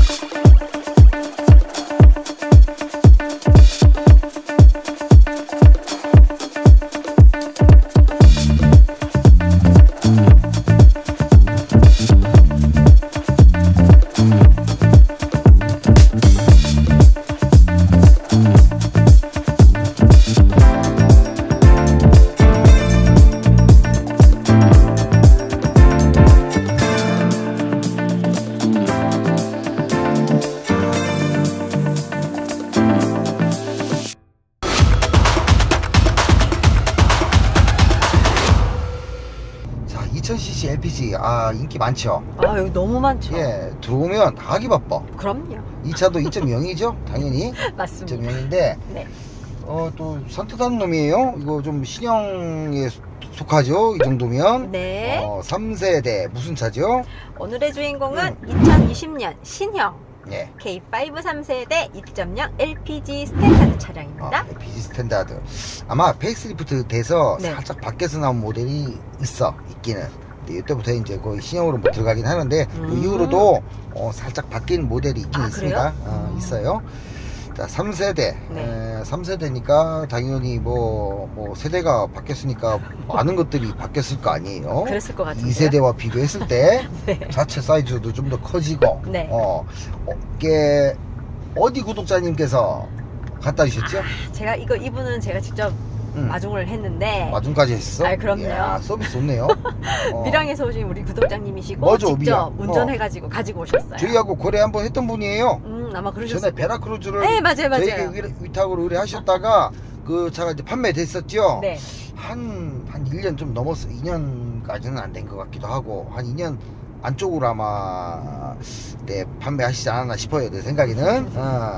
2000cc LPG 인기 많죠. 여기 너무 많죠. 예, 들어오면 다 하기 바빠. 그럼요. 이 차도 2.0이죠 당연히. 맞습니다. 2.0인데 네. 또 산뜻한 놈이에요. 이거 좀 신형에 속하죠 이 정도면. 네. 3세대 무슨 차죠? 오늘의 주인공은 2020년 신형 예. K5 3세대 2.0 LPG 스탠다드 차량입니다. LPG 스탠다드. 아마 페이스리프트 돼서 네. 살짝 밖에서 나온 모델이 있기는. 근데 이때부터 이제 거의 신형으로 못 들어가긴 하는데 그 이후로도 살짝 바뀐 모델이 있긴 있습니다. 있어요. 자, 3세대. 네. 3세대니까 당연히 뭐 세대가 바뀌었으니까 많은 것들이 바뀌었을 거 아니에요. 그랬을 것 같은데요. 2세대와 비교했을 때 네. 자체 사이즈도 좀 더 커지고. 네. 이게 어디 구독자님께서 갖다 주셨죠? 이분은 제가 직접 마중을 했는데. 마중까지 했어? 그럼요. 이야, 서비스 좋네요. 밀양에서 오신 우리 구독자님이시고 맞아, 직접 운전해가지고 가지고 오셨어요. 저희하고 거래 한번 했던 분이에요. 아마 그러셨어요. 전에 베라크루즈를 네, 맞아요. 저에게 위탁으로 의뢰하셨다가 그 차가 이제 판매됐었죠. 네. 한 1년 좀 넘었어. 2년까지는 안 된 것 같기도 하고 한 2년 안쪽으로 아마 판매하시지 않았나 싶어요. 내 생각에는.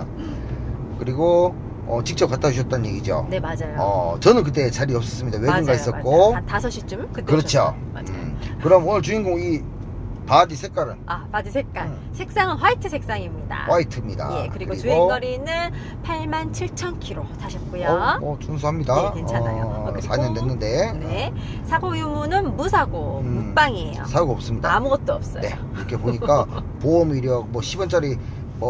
그리고 직접 갖다 주셨다는 얘기죠. 네, 맞아요. 저는 그때 자리 없었습니다. 외근가 있었고. 한 5시쯤 그때 그렇죠. 맞아요. 그럼 오늘 주인공 이 바디 색깔은? 바디 색깔. 색상은 화이트 색상입니다. 화이트입니다. 예, 그리고 주행거리는 87,000km 타셨고요. 준수합니다. 네, 괜찮아요. 4년 됐는데. 네. 사고 유무는 무사고, 무빵이에요. 사고 없습니다. 아무것도 없어요. 네. 이렇게 보니까 보험 이력 10원짜리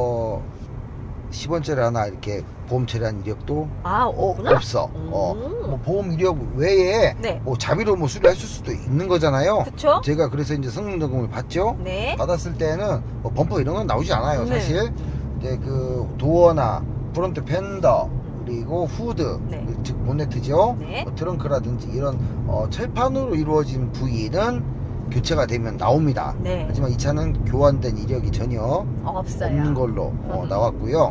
10원짜리 하나 이렇게 보험 처리한 이력도 없구나? 없어. 보험 이력 외에 네. 자비로 수리하실 수도 있는 거잖아요. 그쵸? 제가 그래서 이제 성능 점검을 받죠. 네. 받았을 때는 범퍼 이런 건 나오지 않아요. 네. 사실 이제 그 도어나 프론트 펜더 그리고 후드, 네. 즉 본네트죠. 네. 트렁크라든지 이런 철판으로 이루어진 부위는 교체가 되면 나옵니다. 네. 하지만 이 차는 교환된 이력이 전혀 없어요. 없는 걸로 나왔고요.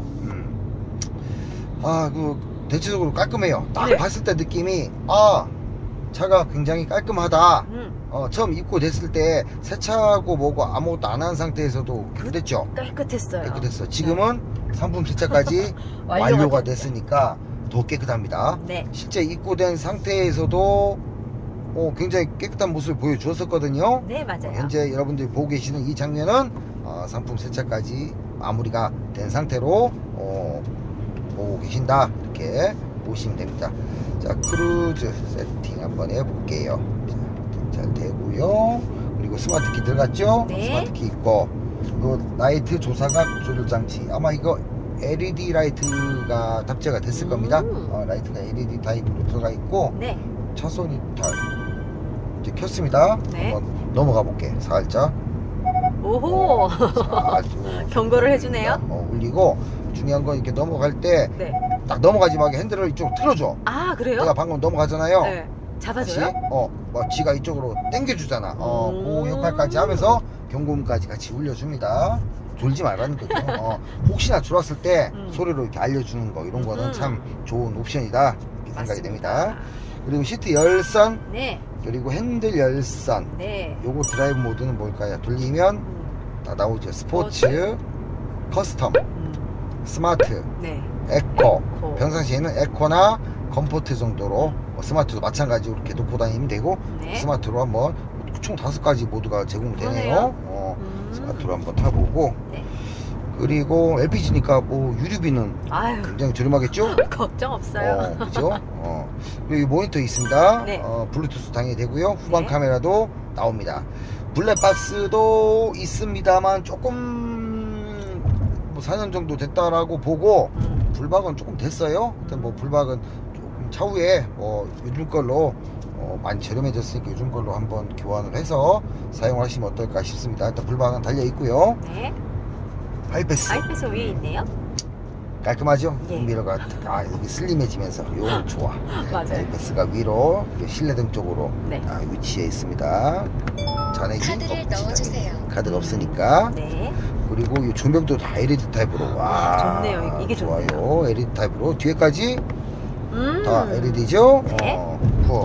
대체적으로 깔끔해요. 딱 네. 봤을 때 느낌이 차가 굉장히 깔끔하다. 처음 입고됐을 때 세차하고 뭐고 아무것도 안 한 상태에서도 그랬죠. 깨끗했어요. 지금은 상품 세차까지 완료가 됐으니까 더 깨끗합니다. 네. 실제 입고된 상태에서도 굉장히 깨끗한 모습을 보여주었었거든요. 네, 맞아요. 현재 여러분들이 보고 계시는 이 장면은 상품 세차까지 마무리가 된 상태로 보고 계신다, 이렇게 보시면 됩니다. 자, 크루즈 세팅 한번 해볼게요. 잘 되고요. 그리고 스마트키 들어갔죠? 네. 스마트키 있고, 라이트 조사각 조절 장치, 아마 이거 LED 라이트가 탑재가 됐을 겁니다. 라이트가 LED 타입으로 들어가 있고, 네. 차선 이탈 이제 켰습니다. 네. 한번 넘어가 볼게. 살짝. 오호. 경고를 해주네요. 울리고, 중요한 건 이렇게 넘어갈 때 네. 딱 넘어가지 말게 핸들을 이쪽으로 틀어줘. 그래요? 내가 방금 넘어가잖아요. 네. 잡아줘요? 다시 지가 이쪽으로 당겨주잖아. 그 역할까지 하면서 경고음까지 같이 울려줍니다. 졸지 말라는 거죠. 혹시나 졸았을 때 소리로 이렇게 알려주는 거, 이런 거는 참 좋은 옵션이다, 이렇게 생각이 됩니다. 그리고 시트 열선, 네. 그리고 핸들 열선. 네. 요거 드라이브 모드는 뭘까요? 돌리면 다 나오죠. 스포츠, 커스텀, 스마트, 네. 에코. 평상시에는 에코나 컴포트 정도로, 스마트도 마찬가지로 이렇게 놓고 다니면 되고, 네. 스마트로 한번 총 5가지 모드가 제공되네요. 스마트로 한번 타보고. 네. 그리고 LPG니까 유류비는 굉장히 저렴하겠죠? 걱정 없어요. 그죠? 여기 모니터 있습니다. 네. 블루투스 당연히 되고요. 후방 네. 카메라도 나옵니다. 블랙박스도 있습니다만 조금 뭐 4년 정도 됐다라고 보고 불박은 조금 됐어요. 일단 뭐 불박은 조금 차후에 요즘 걸로 많이 저렴해졌으니까 요즘 걸로 한번 교환을 해서 사용하시면 어떨까 싶습니다. 일단 불박은 달려 있고요. 네. 하이패스 하이패스 위에 있네요. 깔끔하죠? 예. 미러가 여기 슬림해지면서 요거 좋아. 맞아요. 하이패스가 위로 실내등 쪽으로 네. 위치해 있습니다. 잔액이 카드를 없지, 넣어주세요. 당연히. 카드가 없으니까. 네. 그리고 이 조명도 다 LED 타입으로. 와, 좋네요. 이게 좋아요. 좋네요. LED 타입으로 뒤에까지 다 LED죠. 네.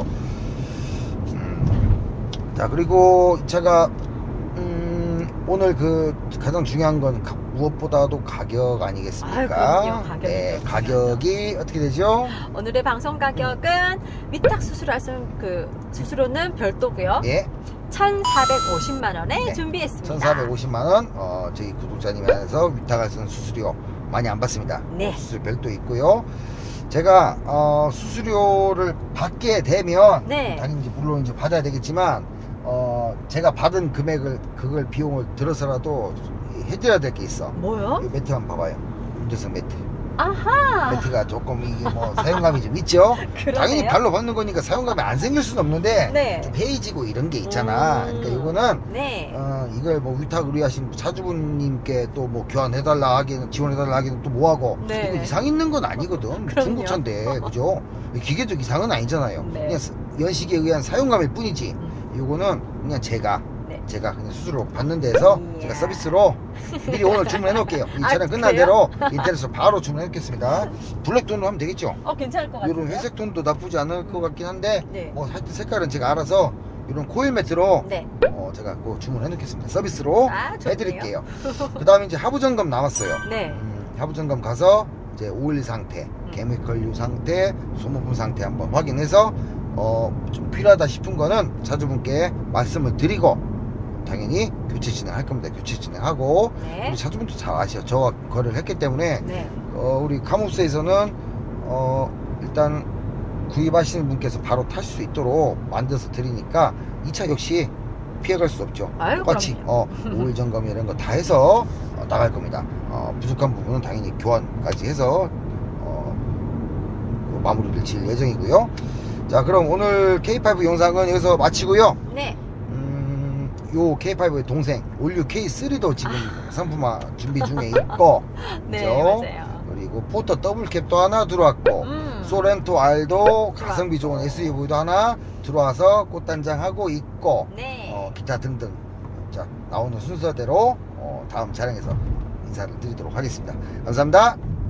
자, 그리고 이 차가 오늘 가장 중요한 건 무엇보다도 가격 아니겠습니까? 그럼요. 가격이 네, 좀 가격이 어떻게 되죠? 오늘의 방송 가격은 위탁 수수료는 별도고요. 예, 1,450만 원에 네. 준비했습니다. 1,450만원. 저희 구독자님 안에서 위탁할 수 있는 수수료 많이 안 받습니다. 네. 수수료 별도 있고요. 제가 수수료를 받게 되면 네. 당연히 물론 이제 받아야 되겠지만 제가 받은 금액을 그걸 비용을 들어서라도 해드려야 될 게 있어. 뭐요? 이 매트 한번 봐봐요. 운전석 매트. 아하. 매트가 조금 이게 뭐 사용감이 좀 있죠. 그러네요. 당연히 발로 받는 거니까 사용감이 안 생길 수는 없는데 네. 좀 헤이지고 이런 게 있잖아. 그러니까 이거는 네. 이걸 뭐 위탁 의뢰하신 차주분님께 또 뭐 교환해달라 하기는 지원해달라 하기는 또 뭐하고 네. 이거 이상 있는 건 아니거든. 그럼요. 중고차인데 그죠? 기계적 이상은 아니잖아요. 네. 그냥 연식에 의한 사용감일 뿐이지. 이거는 그냥 제가 그냥 수수료 받는 데서 이야. 제가 서비스로 미리 오늘 주문해 놓을게요. 이 차량 끝난 그래요? 대로 인터넷으로 바로 주문해 놓겠습니다. 블랙톤으로 하면 되겠죠? 괜찮을 것 같아요. 이런 회색 톤도 나쁘지 않을 것 같긴 한데 네. 뭐 하여튼 색깔은 제가 알아서 이런 코일 매트로 네. 제가 그 주문해 놓겠습니다. 서비스로 좋네요. 해드릴게요. 그 다음에 이제 하부 점검 남았어요. 네. 하부 점검 가서 이제 오일 상태, 케미컬류 상태, 소모품 상태 한번 확인해서 좀 필요하다 싶은 거는 차주분께 말씀을 드리고 당연히 교체 진행할 겁니다. 교체 진행하고 네. 우리 차주분도 잘 아시죠. 저와 거래를 했기 때문에 네. 우리 카무스에서는 일단 구입하시는 분께서 바로 타실 수 있도록 만들어서 드리니까 이 차 역시 피해갈 수 없죠. 아유, 똑같이 그럼요. 오일 점검 이런 거 다 해서 나갈 겁니다. 부족한 부분은 당연히 교환까지 해서 마무리를 지을 예정이고요. 자, 그럼 오늘 K5 영상은 여기서 마치고요. 네. 요 K5의 동생 올류 K3도 지금 상품화 준비 중에 있고 네, 그죠? 맞아요. 그리고 포터 더블캡도 하나 들어왔고 소렌토 R도 가성비 좋은 SUV도 하나 들어와서 꽃단장하고 있고 네. 기타 등등 자 나오는 순서대로 다음 차량에서 인사를 드리도록 하겠습니다. 감사합니다.